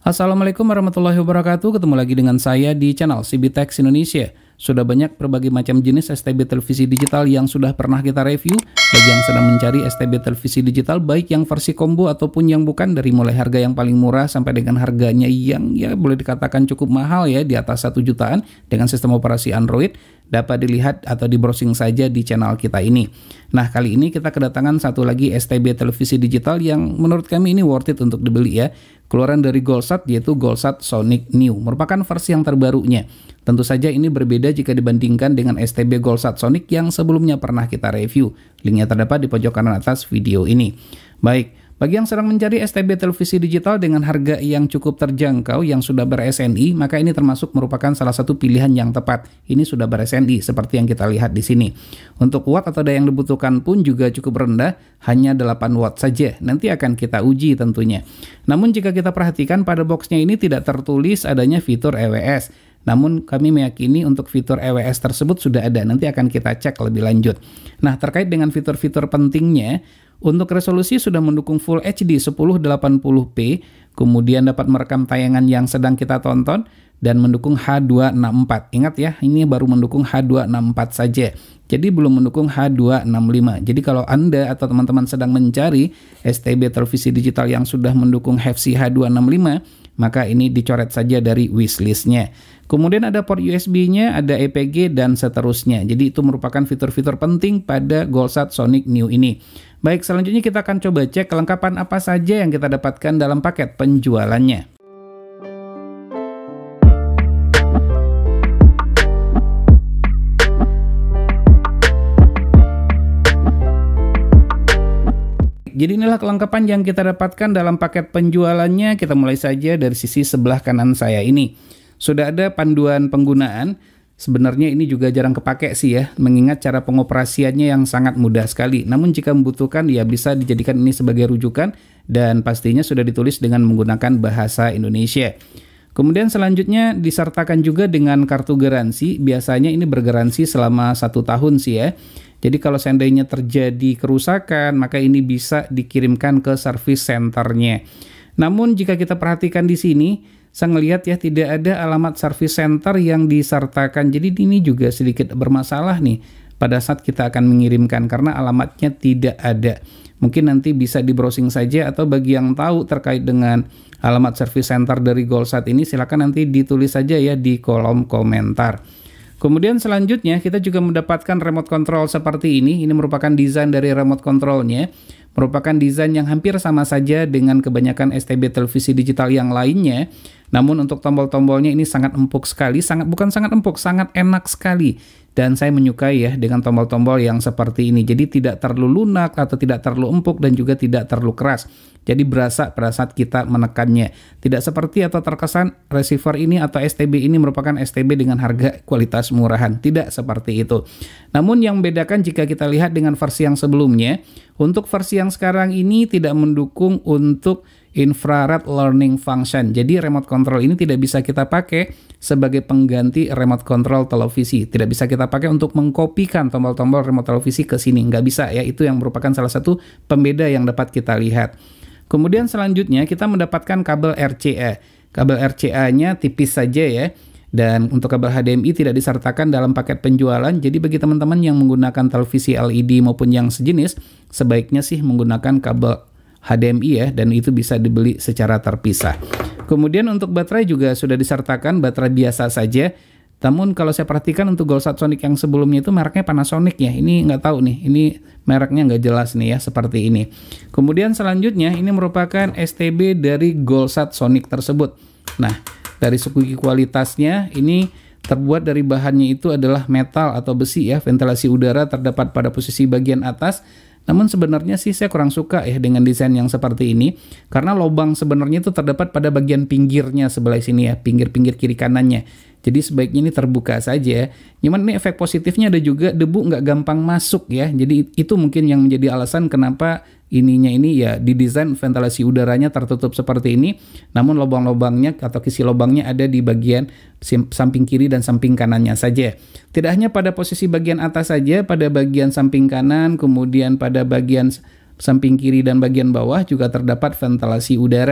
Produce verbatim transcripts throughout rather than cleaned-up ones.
Assalamualaikum warahmatullahi wabarakatuh. Ketemu lagi dengan saya di channel C B Tech Indonesia. Sudah banyak berbagai macam jenis S T B televisi digital yang sudah pernah kita review. Bagi yang sedang mencari S T B televisi digital, baik yang versi combo ataupun yang bukan, dari mulai harga yang paling murah sampai dengan harganya yang ya boleh dikatakan cukup mahal ya, di atas satu jutaan dengan sistem operasi Android, dapat dilihat atau di browsing saja di channel kita ini. Nah, kali ini kita kedatangan satu lagi S T B televisi digital yang menurut kami ini worth it untuk dibeli ya. Keluaran dari Goldsat, yaitu Goldsat Sonic New, merupakan versi yang terbarunya. Tentu saja ini berbeda jika dibandingkan dengan S T B Goldsat Sonic yang sebelumnya pernah kita review. Linknya terdapat di pojok kanan atas video ini. Baik, bagi yang sedang mencari S T B televisi digital dengan harga yang cukup terjangkau yang sudah ber-S N I, maka ini termasuk merupakan salah satu pilihan yang tepat. Ini sudah ber-S N I seperti yang kita lihat di sini. Untuk watt atau daya yang dibutuhkan pun juga cukup rendah, hanya delapan watt saja. Nanti akan kita uji tentunya. Namun jika kita perhatikan pada boxnya ini tidak tertulis adanya fitur E W S. Namun kami meyakini untuk fitur E W S tersebut sudah ada, nanti akan kita cek lebih lanjut. Nah, terkait dengan fitur-fitur pentingnya, untuk resolusi sudah mendukung Full H D sepuluh delapan puluh p, kemudian dapat merekam tayangan yang sedang kita tonton, dan mendukung H dua enam empat. Ingat ya, ini baru mendukung H dua enam empat saja. Jadi belum mendukung H dua enam lima. Jadi kalau Anda atau teman-teman sedang mencari S T B televisi digital yang sudah mendukung H E V C H dua enam lima, maka ini dicoret saja dari wishlist-nya. Kemudian ada port U S B-nya, ada E P G, dan seterusnya. Jadi itu merupakan fitur-fitur penting pada Goldsat Sonic New ini. Baik, selanjutnya kita akan coba cek kelengkapan apa saja yang kita dapatkan dalam paket penjualannya. Jadi inilah kelengkapan yang kita dapatkan dalam paket penjualannya. Kita mulai saja dari sisi sebelah kanan saya ini. Sudah ada panduan penggunaan. Sebenarnya ini juga jarang kepake sih ya, mengingat cara pengoperasiannya yang sangat mudah sekali. Namun jika membutuhkan ya bisa dijadikan ini sebagai rujukan, dan pastinya sudah ditulis dengan menggunakan bahasa Indonesia. Kemudian selanjutnya disertakan juga dengan kartu garansi. Biasanya ini bergaransi selama satu tahun sih ya. Jadi kalau seandainya terjadi kerusakan, maka ini bisa dikirimkan ke service centernya. Namun jika kita perhatikan di sini, saya ngelihat ya tidak ada alamat service center yang disertakan. Jadi ini juga sedikit bermasalah nih pada saat kita akan mengirimkan karena alamatnya tidak ada. Mungkin nanti bisa di browsing saja, atau bagi yang tahu terkait dengan alamat service center dari Goldsat ini, silakan nanti ditulis saja ya di kolom komentar. Kemudian selanjutnya kita juga mendapatkan remote control seperti ini. Ini merupakan desain dari remote controlnya. Merupakan desain yang hampir sama saja dengan kebanyakan S T B televisi digital yang lainnya. Namun untuk tombol-tombolnya ini sangat empuk sekali. Sangat bukan sangat empuk, sangat enak sekali. Dan saya menyukai ya dengan tombol-tombol yang seperti ini. Jadi tidak terlalu lunak atau tidak terlalu empuk dan juga tidak terlalu keras. Jadi berasa pada saat kita menekannya. Tidak seperti atau terkesan receiver ini atau S T B ini merupakan S T B dengan harga kualitas murahan. Tidak seperti itu. Namun yang membedakan jika kita lihat dengan versi yang sebelumnya, untuk versi yang sekarang ini tidak mendukung untuk infrared learning function. Jadi remote control ini tidak bisa kita pakai sebagai pengganti remote control televisi. Tidak bisa kita pakai untuk mengkopikan tombol-tombol remote televisi ke sini. Nggak bisa ya, itu yang merupakan salah satu pembeda yang dapat kita lihat. Kemudian selanjutnya kita mendapatkan kabel R C A. Kabel R C A-nya tipis saja ya. Dan untuk kabel H D M I tidak disertakan dalam paket penjualan. Jadi bagi teman-teman yang menggunakan televisi L E D maupun yang sejenis, sebaiknya sih menggunakan kabel H D M I ya, dan itu bisa dibeli secara terpisah. Kemudian untuk baterai juga sudah disertakan baterai biasa saja. Namun kalau saya perhatikan untuk Goldsat Sonic yang sebelumnya itu mereknya Panasonic ya. Ini nggak tahu nih, ini mereknya nggak jelas nih ya, seperti ini. Kemudian selanjutnya ini merupakan S T B dari Goldsat Sonic tersebut. Nah, dari segi kualitasnya ini terbuat dari bahannya itu adalah metal atau besi ya. Ventilasi udara terdapat pada posisi bagian atas. Namun sebenarnya sih saya kurang suka ya dengan desain yang seperti ini, karena lubang sebenarnya itu terdapat pada bagian pinggirnya sebelah sini ya, pinggir-pinggir kiri kanannya. Jadi sebaiknya ini terbuka saja. Cuman ini efek positifnya ada juga debu nggak gampang masuk ya. Jadi itu mungkin yang menjadi alasan kenapa ininya ini ya didesain ventilasi udaranya tertutup seperti ini. Namun lubang-lubangnya atau kisi lubangnya ada di bagian samping kiri dan samping kanannya saja. Tidak hanya pada posisi bagian atas saja, pada bagian samping kanan, kemudian pada bagian samping kiri dan bagian bawah juga terdapat ventilasi udara.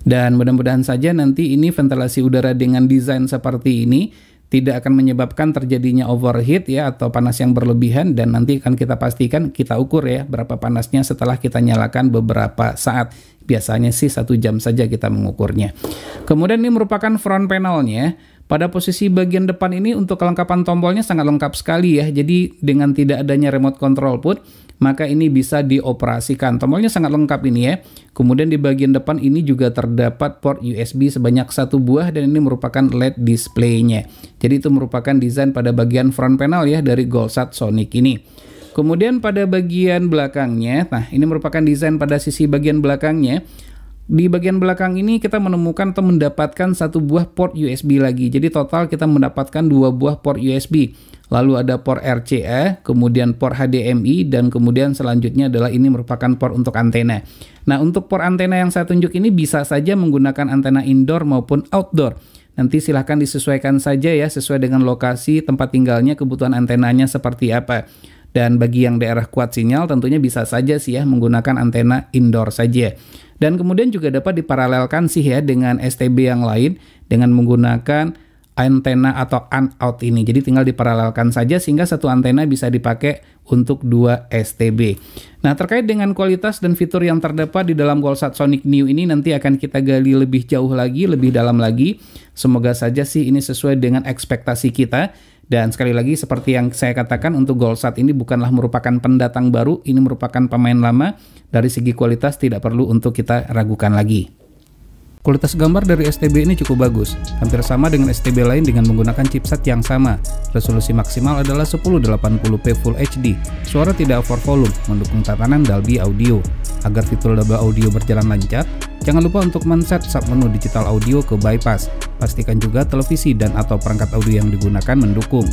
Dan mudah-mudahan saja nanti ini ventilasi udara dengan desain seperti ini tidak akan menyebabkan terjadinya overheat ya atau panas yang berlebihan, dan nanti akan kita pastikan, kita ukur ya berapa panasnya setelah kita nyalakan beberapa saat. Biasanya sih satu jam saja kita mengukurnya. Kemudian ini merupakan front panelnya. Pada posisi bagian depan ini untuk kelengkapan tombolnya sangat lengkap sekali ya. Jadi dengan tidak adanya remote control pun, maka ini bisa dioperasikan. Tombolnya sangat lengkap ini ya. Kemudian di bagian depan ini juga terdapat port U S B sebanyak satu buah, dan ini merupakan L E D display-nya. Jadi itu merupakan desain pada bagian front panel ya dari Goldsat Sonic ini. Kemudian pada bagian belakangnya, nah ini merupakan desain pada sisi bagian belakangnya. Di bagian belakang ini kita menemukan atau mendapatkan satu buah port U S B lagi. Jadi total kita mendapatkan dua buah port U S B. Lalu ada port R C A, kemudian port H D M I, dan kemudian selanjutnya adalah ini merupakan port untuk antena. Nah, untuk port antena yang saya tunjuk ini bisa saja menggunakan antena indoor maupun outdoor. Nanti silahkan disesuaikan saja ya, sesuai dengan lokasi tempat tinggalnya, kebutuhan antenanya seperti apa. Dan bagi yang daerah kuat sinyal tentunya bisa saja sih ya menggunakan antena indoor saja. Dan kemudian juga dapat diparalelkan sih ya dengan S T B yang lain dengan menggunakan antena atau un-out ini. Jadi tinggal diparalelkan saja sehingga satu antena bisa dipakai untuk dua S T B. Nah, terkait dengan kualitas dan fitur yang terdapat di dalam Goldsat Sonic New ini nanti akan kita gali lebih jauh lagi, lebih dalam lagi. Semoga saja sih ini sesuai dengan ekspektasi kita. Dan sekali lagi seperti yang saya katakan, untuk Goldsat ini bukanlah merupakan pendatang baru, ini merupakan pemain lama. Dari segi kualitas tidak perlu untuk kita ragukan lagi. Kualitas gambar dari S T B ini cukup bagus, hampir sama dengan S T B lain dengan menggunakan chipset yang sama. Resolusi maksimal adalah sepuluh delapan puluh p Full H D, suara tidak over volume, mendukung tatanan Dolby Audio. Agar fitur Dolby Audio berjalan lancar, jangan lupa untuk men-set submenu digital audio ke bypass. Pastikan juga televisi dan atau perangkat audio yang digunakan mendukung.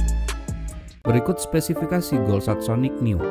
Berikut spesifikasi Goldsat Sonic New.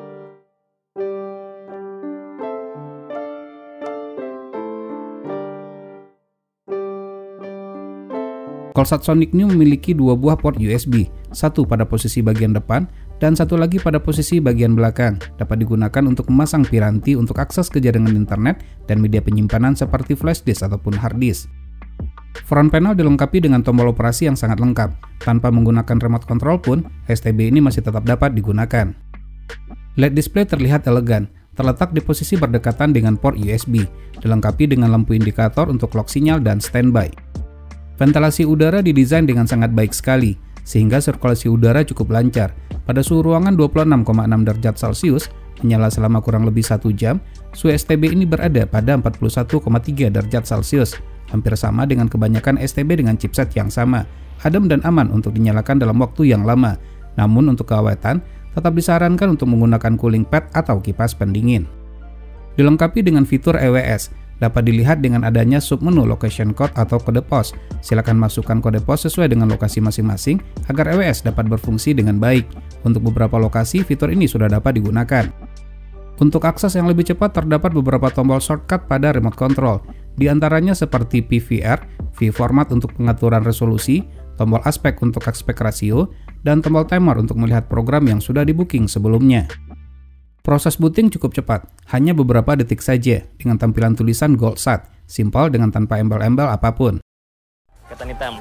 Goldsat Sonic New memiliki dua buah port U S B, satu pada posisi bagian depan dan satu lagi pada posisi bagian belakang. Dapat digunakan untuk memasang piranti untuk akses ke jaringan internet dan media penyimpanan seperti flash disk ataupun hard disk. Front panel dilengkapi dengan tombol operasi yang sangat lengkap. Tanpa menggunakan remote control pun, S T B ini masih tetap dapat digunakan. L E D display terlihat elegan, terletak di posisi berdekatan dengan port U S B, dilengkapi dengan lampu indikator untuk lock sinyal dan standby. Ventilasi udara didesain dengan sangat baik sekali, sehingga sirkulasi udara cukup lancar. Pada suhu ruangan dua puluh enam koma enam derajat Celcius, menyala selama kurang lebih satu jam, suhu S T B ini berada pada empat puluh satu koma tiga derajat Celcius, hampir sama dengan kebanyakan S T B dengan chipset yang sama, adem dan aman untuk dinyalakan dalam waktu yang lama. Namun untuk keawetan, tetap disarankan untuk menggunakan cooling pad atau kipas pendingin. Dilengkapi dengan fitur E W S, dapat dilihat dengan adanya submenu location code atau kode pos. Silakan masukkan kode pos sesuai dengan lokasi masing-masing agar E W S dapat berfungsi dengan baik. Untuk beberapa lokasi, fitur ini sudah dapat digunakan. Untuk akses yang lebih cepat, terdapat beberapa tombol shortcut pada remote control. Di antaranya seperti P V R, V-format untuk pengaturan resolusi, tombol aspek untuk aspek rasio, dan tombol timer untuk melihat program yang sudah di-booking sebelumnya. Proses booting cukup cepat, hanya beberapa detik saja, dengan tampilan tulisan Goldsat, simpel dengan tanpa embel-embel apapun. Ketan hitam.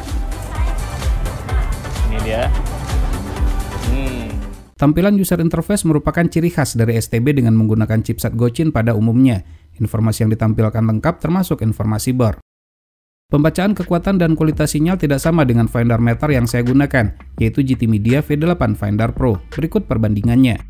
Ini dia. Hmm. Tampilan user interface merupakan ciri khas dari S T B dengan menggunakan chipset Gochin pada umumnya. Informasi yang ditampilkan lengkap termasuk informasi bar. Pembacaan kekuatan dan kualitas sinyal tidak sama dengan Finder Meter yang saya gunakan, yaitu G T Media V delapan Finder Pro. Berikut perbandingannya.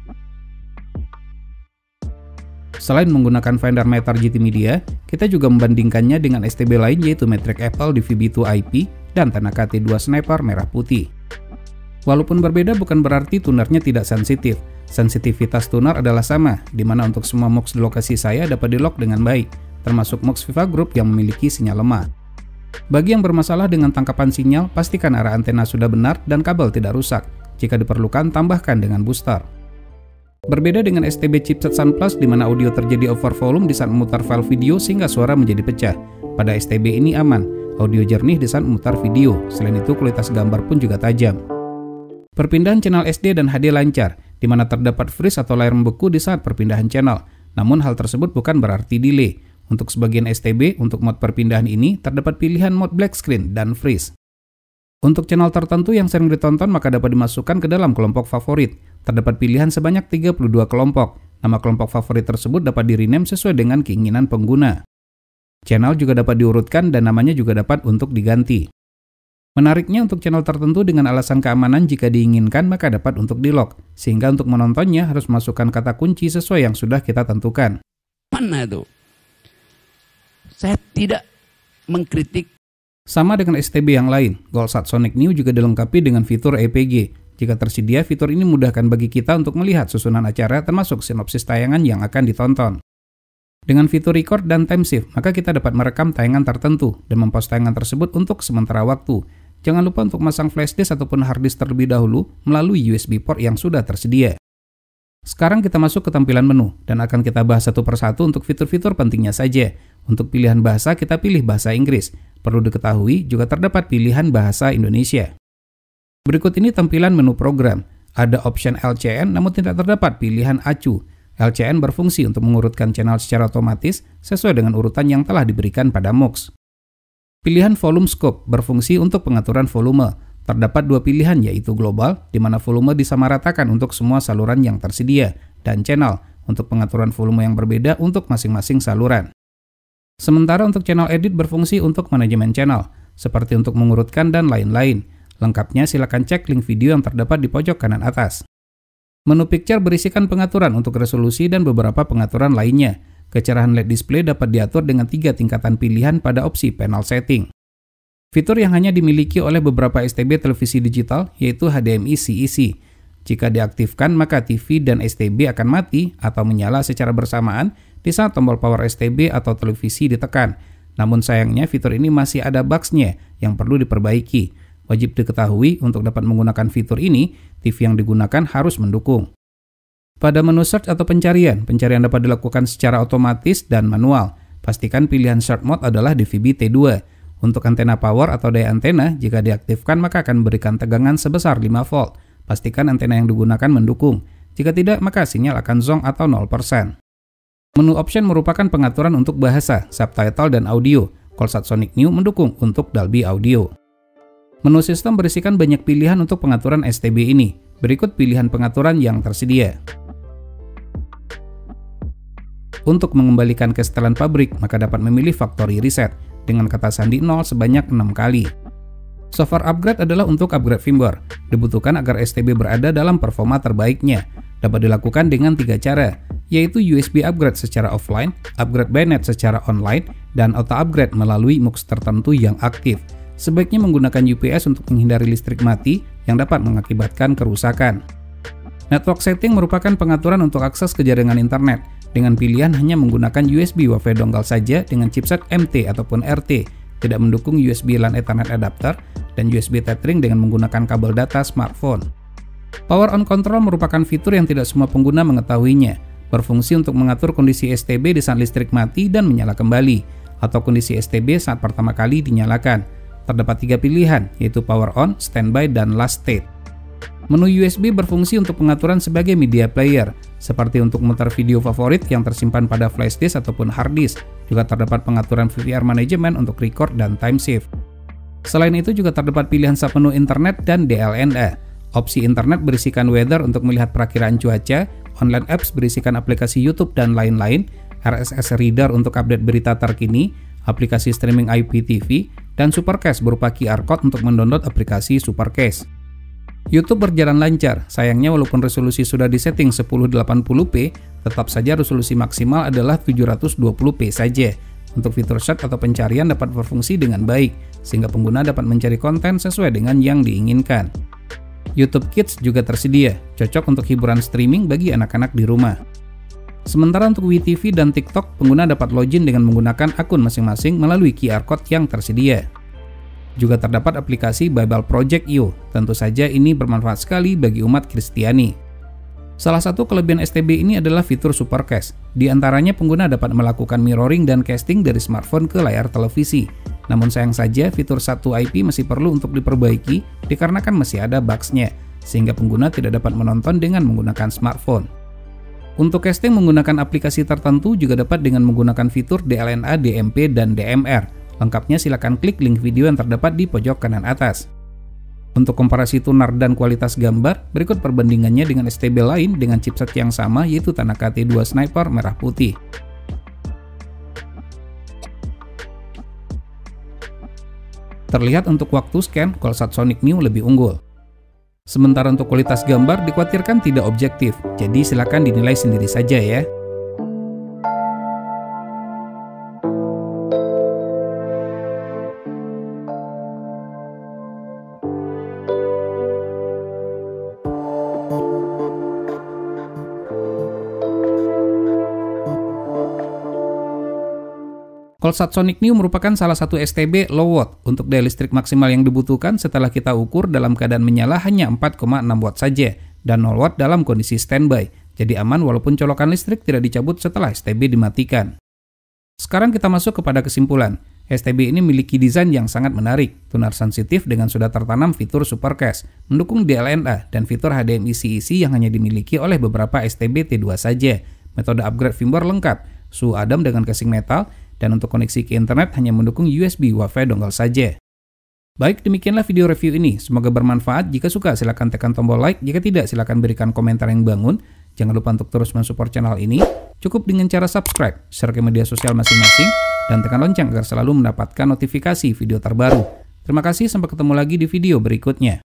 Selain menggunakan Finder Meter G T Media, kita juga membandingkannya dengan S T B lain yaitu Matrix Apple di V B dua I P dan Tanaka T dua Sniper merah putih. Walaupun berbeda bukan berarti tunernya tidak sensitif. Sensitivitas tuner adalah sama, di mana untuk semua mux di lokasi saya dapat di-lock dengan baik, termasuk mux Viva Group yang memiliki sinyal lemah. Bagi yang bermasalah dengan tangkapan sinyal, pastikan arah antena sudah benar dan kabel tidak rusak. Jika diperlukan, tambahkan dengan booster. Berbeda dengan S T B chipset Sun Plus di mana audio terjadi over volume di saat memutar file video sehingga suara menjadi pecah. Pada S T B ini aman, audio jernih di saat memutar video. Selain itu kualitas gambar pun juga tajam. Perpindahan channel S D dan H D lancar, di mana terdapat freeze atau layar membeku di saat perpindahan channel. Namun hal tersebut bukan berarti delay. Untuk sebagian S T B, untuk mode perpindahan ini, terdapat pilihan mode black screen dan freeze. Untuk channel tertentu yang sering ditonton, maka dapat dimasukkan ke dalam kelompok favorit. Terdapat pilihan sebanyak tiga puluh dua kelompok. Nama kelompok favorit tersebut dapat di-rename sesuai dengan keinginan pengguna. Channel juga dapat diurutkan dan namanya juga dapat untuk diganti. Menariknya, untuk channel tertentu dengan alasan keamanan jika diinginkan maka dapat untuk di-lock, sehingga untuk menontonnya harus masukkan kata kunci sesuai yang sudah kita tentukan. Mana itu? Saya tidak mengkritik. Sama dengan S T B yang lain, Goldsat Sonic New juga dilengkapi dengan fitur E P G. Jika tersedia, fitur ini memudahkan bagi kita untuk melihat susunan acara termasuk sinopsis tayangan yang akan ditonton. Dengan fitur record dan time shift, maka kita dapat merekam tayangan tertentu dan mempost tayangan tersebut untuk sementara waktu. Jangan lupa untuk memasang flash disk ataupun hard disk terlebih dahulu melalui U S B port yang sudah tersedia. Sekarang kita masuk ke tampilan menu dan akan kita bahas satu persatu untuk fitur-fitur pentingnya saja. Untuk pilihan bahasa, kita pilih bahasa Inggris. Perlu diketahui, juga terdapat pilihan bahasa Indonesia. Berikut ini tampilan menu program. Ada option L C N namun tidak terdapat pilihan acu. L C N berfungsi untuk mengurutkan channel secara otomatis sesuai dengan urutan yang telah diberikan pada M U X. Pilihan volume scope berfungsi untuk pengaturan volume. Terdapat dua pilihan yaitu global, di mana volume disamaratakan untuk semua saluran yang tersedia, dan channel untuk pengaturan volume yang berbeda untuk masing-masing saluran. Sementara untuk channel edit berfungsi untuk manajemen channel, seperti untuk mengurutkan dan lain-lain. Lengkapnya silakan cek link video yang terdapat di pojok kanan atas. Menu picture berisikan pengaturan untuk resolusi dan beberapa pengaturan lainnya. Kecerahan L E D display dapat diatur dengan tiga tingkatan pilihan pada opsi panel setting. Fitur yang hanya dimiliki oleh beberapa S T B televisi digital yaitu H D M I C E C. Jika diaktifkan maka T V dan S T B akan mati atau menyala secara bersamaan di saat tombol power S T B atau televisi ditekan. Namun sayangnya fitur ini masih ada bugs-nya yang perlu diperbaiki. Wajib diketahui untuk dapat menggunakan fitur ini, T V yang digunakan harus mendukung. Pada menu search atau pencarian, pencarian dapat dilakukan secara otomatis dan manual. Pastikan pilihan search mode adalah D V B T dua. Untuk antena power atau daya antena, jika diaktifkan maka akan memberikan tegangan sebesar lima volt. Pastikan antena yang digunakan mendukung. Jika tidak, maka sinyal akan zonk atau nol persen. Menu option merupakan pengaturan untuk bahasa, subtitle, dan audio. Goldsat Sonic New mendukung untuk Dolby Audio. Menu sistem berisikan banyak pilihan untuk pengaturan S T B ini. Berikut pilihan pengaturan yang tersedia. Untuk mengembalikan ke setelan pabrik, maka dapat memilih factory reset dengan kata sandi nol sebanyak enam kali. Software upgrade adalah untuk upgrade firmware. Dibutuhkan agar S T B berada dalam performa terbaiknya. Dapat dilakukan dengan tiga cara, yaitu U S B upgrade secara offline, upgrade by net secara online, dan auto upgrade melalui M U X tertentu yang aktif. Sebaiknya menggunakan U P S untuk menghindari listrik mati yang dapat mengakibatkan kerusakan. Network setting merupakan pengaturan untuk akses ke jaringan internet, dengan pilihan hanya menggunakan U S B Wi-Fi dongle saja dengan chipset M T ataupun R T, tidak mendukung U S B LAN Ethernet adapter, dan U S B tethering dengan menggunakan kabel data smartphone. Power on control merupakan fitur yang tidak semua pengguna mengetahuinya. Berfungsi untuk mengatur kondisi S T B di saat listrik mati dan menyala kembali, atau kondisi S T B saat pertama kali dinyalakan. Terdapat tiga pilihan, yaitu power on, standby, dan last state. Menu U S B berfungsi untuk pengaturan sebagai media player, seperti untuk memutar video favorit yang tersimpan pada flash disk ataupun hard disk. Juga terdapat pengaturan V C R management untuk record dan time shift. Selain itu juga terdapat pilihan submenu internet dan D L N A. Opsi internet berisikan weather untuk melihat perakiraan cuaca, online apps berisikan aplikasi YouTube dan lain-lain, R S S reader untuk update berita terkini, aplikasi streaming I P T V, dan Supercast berupa Q R code untuk mendownload aplikasi Supercast. YouTube berjalan lancar, sayangnya walaupun resolusi sudah disetting sepuluh delapan puluh p, tetap saja resolusi maksimal adalah tujuh ratus dua puluh p saja. Untuk fitur search atau pencarian dapat berfungsi dengan baik, sehingga pengguna dapat mencari konten sesuai dengan yang diinginkan. YouTube Kids juga tersedia, cocok untuk hiburan streaming bagi anak-anak di rumah. Sementara untuk W T V dan TikTok, pengguna dapat login dengan menggunakan akun masing-masing melalui Q R code yang tersedia. Juga terdapat aplikasi Bible Project I O, tentu saja ini bermanfaat sekali bagi umat Kristiani. Salah satu kelebihan S T B ini adalah fitur Supercast. Di antaranya pengguna dapat melakukan mirroring dan casting dari smartphone ke layar televisi. Namun sayang saja fitur satu I P masih perlu untuk diperbaiki dikarenakan masih ada bugs-nya, sehingga pengguna tidak dapat menonton dengan menggunakan smartphone. Untuk casting menggunakan aplikasi tertentu juga dapat dengan menggunakan fitur D L N A, D M P, dan D M R. Lengkapnya silakan klik link video yang terdapat di pojok kanan atas. Untuk komparasi tunar dan kualitas gambar, berikut perbandingannya dengan S T B lain dengan chipset yang sama yaitu Tanaka T dua Sniper merah putih. Terlihat untuk waktu scan, Colsat Sonic New lebih unggul. Sementara untuk kualitas gambar dikhawatirkan tidak objektif, jadi silakan dinilai sendiri saja ya. Colsat Sonic New merupakan salah satu S T B low watt untuk daya listrik maksimal yang dibutuhkan setelah kita ukur dalam keadaan menyala hanya empat koma enam watt saja dan nol watt dalam kondisi standby. Jadi aman walaupun colokan listrik tidak dicabut setelah S T B dimatikan. Sekarang kita masuk kepada kesimpulan. S T B ini memiliki desain yang sangat menarik, tunar sensitif dengan sudah tertanam fitur Supercast, mendukung D L N A dan fitur H D M I C E C yang hanya dimiliki oleh beberapa S T B T dua saja. Metode upgrade firmware lengkap, suhu adem dengan casing metal, dan untuk koneksi ke internet hanya mendukung U S B Wi-Fi dongle saja. Baik, demikianlah video review ini. Semoga bermanfaat. Jika suka, silakan tekan tombol like. Jika tidak, silakan berikan komentar yang bangun. Jangan lupa untuk terus mensupport channel ini. Cukup dengan cara subscribe, share ke media sosial masing-masing, dan tekan lonceng agar selalu mendapatkan notifikasi video terbaru. Terima kasih, sampai ketemu lagi di video berikutnya.